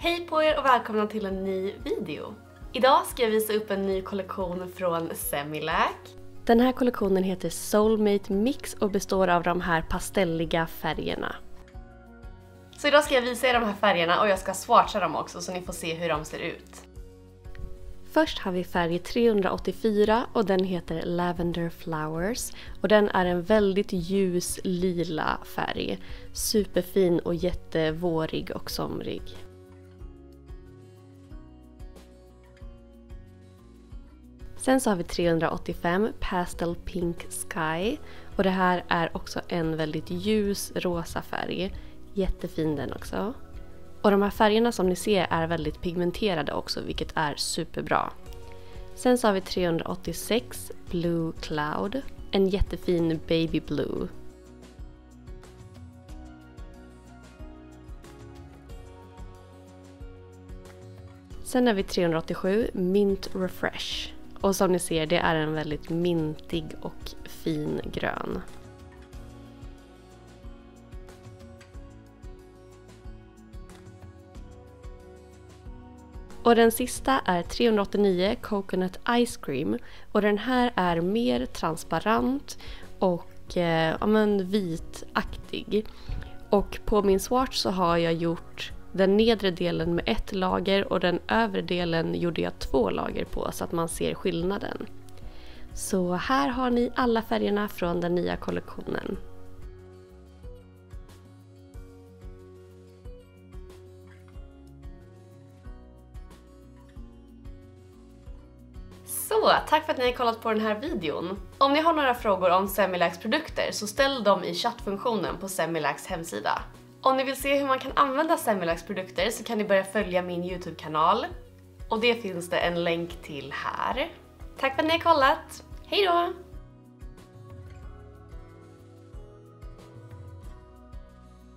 Hej på er och välkomna till en ny video. Idag ska jag visa upp en ny kollektion från Semilac. Den här kollektionen heter Soulmate Mix och består av de här pastelliga färgerna. Så idag ska jag visa er de här färgerna och jag ska swatcha dem också så ni får se hur de ser ut. Först har vi färg 384 och den heter Lavender Flowers. Och den är en väldigt ljus lila färg. Superfin och jättevårig och somrig. Sen så har vi 385 Pastel Pink Sky. Och det här är också en väldigt ljus rosa färg. Jättefin den också. Och de här färgerna som ni ser är väldigt pigmenterade också, vilket är superbra. Sen så har vi 386 Blue Cloud. En jättefin baby blue. Sen har vi 387 Mint Refresh. Och som ni ser, det är en väldigt mintig och fin grön. Och den sista är 389 Coconut Ice Cream. Och den här är mer transparent och vitaktig. Och på min swatch så har jag gjort den nedre delen med ett lager och den övre delen gjorde jag 2 lager på så att man ser skillnaden. Så här har ni alla färgerna från den nya kollektionen. Så, tack för att ni har kollat på den här videon. Om ni har några frågor om Semilacs produkter så ställ dem i chattfunktionen på Semilacs hemsida. Om ni vill se hur man kan använda Semilacs produkter så kan ni börja följa min YouTube-kanal. Och det finns det en länk till här. Tack för att ni har kollat. Hej då!